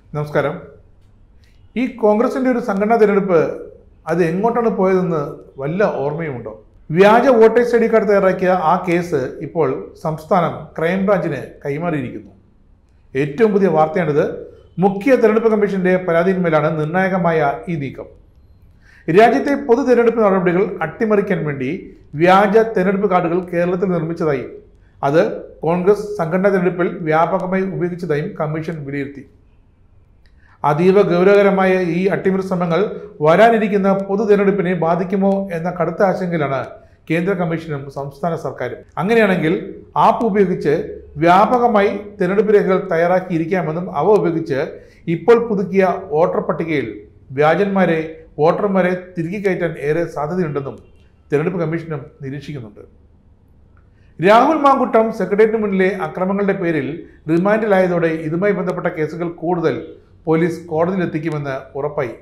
നമസ്കാരം. ഈ കോൺഗ്രസിൻ്റെ ഒരു സംഘടനാ തിരഞ്ഞെടുപ്പ് അത് എങ്ങോട്ടാണ് പോയതെന്ന് വല്ല ഓർമ്മയുമുണ്ടോ? വ്യാജ വോട്ടേഴ്സ് ഐ ഡി കാർഡ് തയ്യാറാക്കിയ ആ കേസ് ഇപ്പോൾ സംസ്ഥാനം ക്രൈംബ്രാഞ്ചിന് കൈമാറിയിരിക്കുന്നു. ഏറ്റവും പുതിയ വാർത്തയാണിത്. മുഖ്യ തെരഞ്ഞെടുപ്പ് കമ്മീഷന്റെ പരാതിയിന്മേലാണ് നിർണായകമായ ഈ നീക്കം. രാജ്യത്തെ പൊതു തെരഞ്ഞെടുപ്പ് നടപടികൾ അട്ടിമറിക്കാൻ വേണ്ടി വ്യാജ തെരഞ്ഞെടുപ്പ് കാർഡുകൾ കേരളത്തിൽ നിർമ്മിച്ചതായും അത് കോൺഗ്രസ് സംഘടനാ തെരഞ്ഞെടുപ്പിൽ വ്യാപകമായി ഉപയോഗിച്ചതായും കമ്മീഷൻ വിലയിരുത്തി. അതീവ ഗൗരവകരമായ ഈ അട്ടിമറി ശ്രമങ്ങൾ വരാനിരിക്കുന്ന പൊതു തെരഞ്ഞെടുപ്പിനെ ബാധിക്കുമോ എന്ന കടുത്ത ആശങ്കയിലാണ് കേന്ദ്ര കമ്മീഷനും സംസ്ഥാന സർക്കാരും. അങ്ങനെയാണെങ്കിൽ ആപ്പ് ഉപയോഗിച്ച് വ്യാപകമായി തെരഞ്ഞെടുപ്പ് രേഖകൾ തയ്യാറാക്കിയിരിക്കാമെന്നും അവ ഉപയോഗിച്ച് ഇപ്പോൾ പുതുക്കിയ വോട്ടർ പട്ടികയിൽ വോട്ടർമാരെ തിരികെ കയറ്റാൻ ഏറെ സാധ്യതയുണ്ടെന്നും തെരഞ്ഞെടുപ്പ് കമ്മീഷനും നിരീക്ഷിക്കുന്നുണ്ട്. രാഹുൽ മാങ്കൂട്ടം സെക്രട്ടേറിയറ്റിന് മുന്നിലെ അക്രമങ്ങളുടെ പേരിൽ റിമാൻഡിലായതോടെ ഇതുമായി ബന്ധപ്പെട്ട കേസുകൾ കൂടുതൽ പോലീസ് കോടതിയിലെത്തിക്കുമെന്ന് ഉറപ്പായി.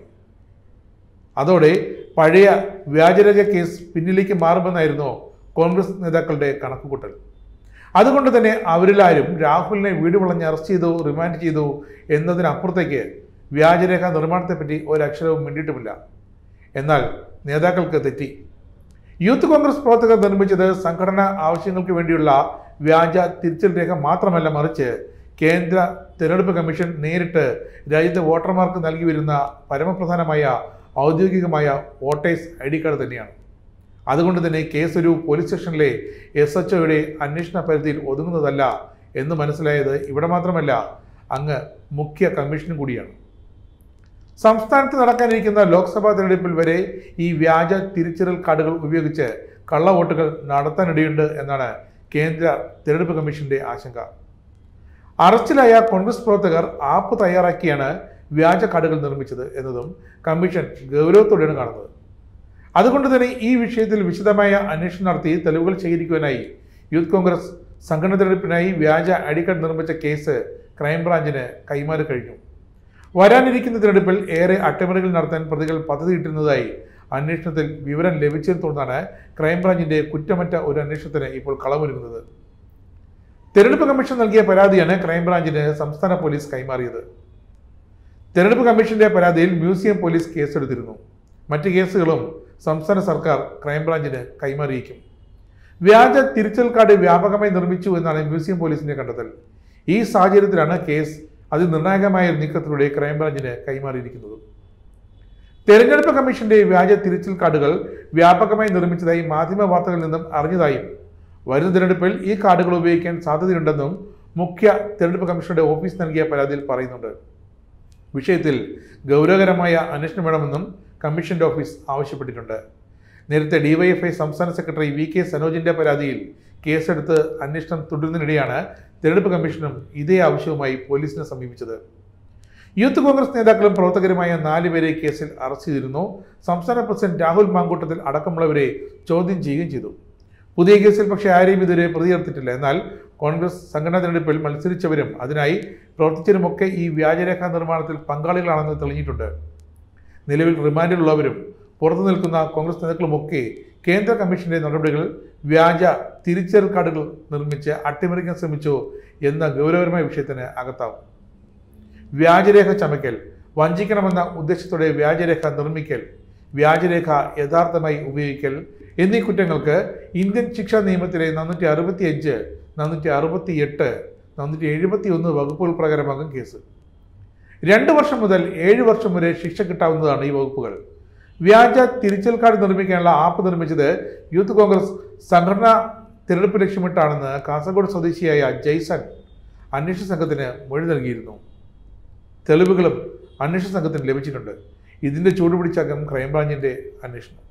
അതോടെ പഴയ വ്യാജരേഖ കേസ് പിന്നിലേക്ക് മാറുമെന്നായിരുന്നു കോൺഗ്രസ് നേതാക്കളുടെ കണക്കുകൂട്ടൽ. അതുകൊണ്ട് തന്നെ അവരിലാരും രാഹുലിനെ വീട് വളഞ്ഞ് അറസ്റ്റ് ചെയ്തു, റിമാൻഡ് ചെയ്തു എന്നതിനപ്പുറത്തേക്ക് വ്യാജരേഖ നിർമ്മാണത്തെപ്പറ്റി ഒരക്ഷരവും മിണ്ടിയിട്ടുമില്ല. എന്നാൽ നേതാക്കൾക്ക് തെറ്റി. യൂത്ത് കോൺഗ്രസ് പ്രവർത്തകർ നിർമ്മിച്ചത് സംഘടനാ ആവശ്യങ്ങൾക്ക് വേണ്ടിയുള്ള വ്യാജ തിരിച്ചൽ രേഖ മാത്രമല്ല, മറിച്ച് കേന്ദ്ര തെരഞ്ഞെടുപ്പ് കമ്മീഷൻ നേരിട്ട് രാജ്യത്തെ വോട്ടർമാർക്ക് നൽകി വരുന്ന പരമപ്രധാനമായ ഔദ്യോഗികമായ വോട്ടേഴ്സ് ഐ ഡി കാർഡ് തന്നെയാണ്. അതുകൊണ്ട് തന്നെ കേസ് ഒരു പോലീസ് സ്റ്റേഷനിലെ SHOയുടെ അന്വേഷണ പരിധിയിൽ ഒതുങ്ങുന്നതല്ല എന്ന് മനസ്സിലായത് ഇവിടെ മാത്രമല്ല, അങ്ങ് മുഖ്യ കമ്മീഷനും കൂടിയാണ്. സംസ്ഥാനത്ത് നടക്കാനിരിക്കുന്ന ലോക്സഭാ തെരഞ്ഞെടുപ്പിൽ വരെ ഈ വ്യാജ തിരിച്ചറിയൽ കാർഡുകൾ ഉപയോഗിച്ച് കള്ളവോട്ടുകൾ നടത്താനിടയുണ്ട് എന്നാണ് കേന്ദ്ര തെരഞ്ഞെടുപ്പ് കമ്മീഷന്റെ ആശങ്ക. അറസ്റ്റിലായ കോൺഗ്രസ് പ്രവർത്തകർ ആപ്പ് തയ്യാറാക്കിയാണ് വ്യാജ കാർഡുകൾ നിർമ്മിച്ചത് എന്നതും കമ്മീഷൻ ഗൗരവത്തോടെയാണ് കാണുന്നത്. അതുകൊണ്ട് തന്നെ ഈ വിഷയത്തിൽ വിശദമായ അന്വേഷണം നടത്തി തെളിവുകൾ ശേഖരിക്കുവാനായി യൂത്ത് കോൺഗ്രസ് സംഘടന തെരഞ്ഞെടുപ്പിനായി വ്യാജ ഐ ഡി കാർഡ് നിർമ്മിച്ച കേസ് ക്രൈംബ്രാഞ്ചിന് കൈമാറി കഴിഞ്ഞു. വരാനിരിക്കുന്ന തിരഞ്ഞെടുപ്പിൽ ഏറെ അട്ടിമറികൾ നടത്താൻ പ്രതികൾ പദ്ധതിയിട്ടിരുന്നതായി അന്വേഷണത്തിൽ വിവരം ലഭിച്ചതിനെ തുടർന്നാണ് ക്രൈംബ്രാഞ്ചിന്റെ കുറ്റമറ്റ ഒരു അന്വേഷണത്തിന് ഇപ്പോൾ കളമൊരുങ്ങുന്നത്. തെരഞ്ഞെടുപ്പ് കമ്മീഷൻ നൽകിയ പരാതിയാണ് ക്രൈംബ്രാഞ്ചിന് സംസ്ഥാന പോലീസ് കൈമാറിയത്. തെരഞ്ഞെടുപ്പ് കമ്മീഷന്റെ പരാതിയിൽ മ്യൂസിയം പോലീസ് കേസെടുത്തിരുന്നു. മറ്റ് കേസുകളും സംസ്ഥാന സർക്കാർ ക്രൈംബ്രാഞ്ചിന് കൈമാറിയിരിക്കും. വ്യാജ തിരിച്ചൽ കാർഡ് വ്യാപകമായി നിർമ്മിച്ചു എന്നാണ് മ്യൂസിയം പോലീസിന്റെ കണ്ടെത്തൽ. ഈ സാഹചര്യത്തിലാണ് കേസ് അതിനിർണായകമായ നീക്കത്തിലൂടെ ക്രൈംബ്രാഞ്ചിന് കൈമാറിയിരിക്കുന്നത്. തെരഞ്ഞെടുപ്പ് കമ്മീഷന്റെ വ്യാജ തിരിച്ചൽ കാർഡുകൾ വ്യാപകമായി നിർമ്മിച്ചതായി മാധ്യമ വാർത്തകളിൽ നിന്നും അറിഞ്ഞതായും വരുന്ന തിരഞ്ഞെടുപ്പിൽ ഈ കാർഡുകൾ ഉപയോഗിക്കാൻ സാധ്യതയുണ്ടെന്നും മുഖ്യ തെരഞ്ഞെടുപ്പ് കമ്മീഷനുടെ ഓഫീസ് നൽകിയ പരാതിയിൽ പറയുന്നുണ്ട്. വിഷയത്തിൽ ഗൗരവകരമായ അന്വേഷണം വേണമെന്നും കമ്മീഷന്റെ ഓഫീസ് ആവശ്യപ്പെട്ടിട്ടുണ്ട്. നേരത്തെ DYFI സംസ്ഥാന സെക്രട്ടറി VK സനോജിന്റെ പരാതിയിൽ കേസെടുത്ത് അന്വേഷണം തുടരുന്നതിനിടെയാണ് തെരഞ്ഞെടുപ്പ് കമ്മീഷനും ഇതേ ആവശ്യവുമായി പോലീസിനെ സമീപിച്ചത്. യൂത്ത് കോൺഗ്രസ് നേതാക്കളും പ്രവർത്തകരുമായ 4 പേരെ കേസിൽ അറസ്റ്റ് ചെയ്തിരുന്നു. സംസ്ഥാന പ്രസിഡന്റ് രാഹുൽ മാങ്കൂട്ടത്തിൽ അടക്കമുള്ളവരെ ചോദ്യം ചെയ്യുകയും ചെയ്തു. പുതിയ കേസിൽ പക്ഷേ ആരെയും ഇതുവരെ പ്രതി ചേർത്തിട്ടില്ല. എന്നാൽ കോൺഗ്രസ് സംഘടനാ തെരഞ്ഞെടുപ്പിൽ മത്സരിച്ചവരും അതിനായി പ്രവർത്തിച്ചവരുമൊക്കെ ഈ വ്യാജരേഖാ നിർമ്മാണത്തിൽ പങ്കാളികളാണെന്ന് തെളിഞ്ഞിട്ടുണ്ട്. നിലവിൽ റിമാൻഡിലുള്ളവരും പുറത്തു നിൽക്കുന്ന കോൺഗ്രസ് നേതാക്കളുമൊക്കെ കേന്ദ്ര കമ്മീഷന്റെ നടപടികൾ വ്യാജ തിരിച്ചറിയൽ കാർഡുകൾ നിർമ്മിച്ച് അട്ടിമറിക്കാൻ ശ്രമിച്ചു എന്ന ഗൗരവകരമായ വിഷയത്തിന് അകത്താവും. വ്യാജരേഖ ചമയ്ക്കൽ, വഞ്ചിക്കണമെന്ന ഉദ്ദേശത്തോടെ വ്യാജരേഖ നിർമ്മിക്കൽ, വ്യാജരേഖ യഥാർത്ഥമായി ഉപയോഗിക്കൽ എന്നീ കുറ്റങ്ങൾക്ക് ഇന്ത്യൻ ശിക്ഷാ നിയമത്തിലെ 465, 468, 471 വകുപ്പുകൾ പ്രകാരമാകും കേസ്. 2 വർഷം മുതൽ 7 വർഷം വരെ ശിക്ഷ കിട്ടാവുന്നതാണ് ഈ വകുപ്പുകൾ. വ്യാജ തിരിച്ചൽ കാർഡ് നിർമ്മിക്കാനുള്ള ആപ്പ് നിർമ്മിച്ചത് യൂത്ത് കോൺഗ്രസ് സംഘടനാ തിരഞ്ഞെടുപ്പ് ലക്ഷ്യമിട്ടാണെന്ന് കാസർഗോഡ് സ്വദേശിയായ ജയ്സൺ അന്വേഷണ സംഘത്തിന് മൊഴി നൽകിയിരുന്നു. തെളിവുകളും അന്വേഷണ സംഘത്തിന് ലഭിച്ചിട്ടുണ്ട്. ഇതിന്റെ ചൂടുപിടിച്ചാകും ക്രൈംബ്രാഞ്ചിന്റെ അന്വേഷണം.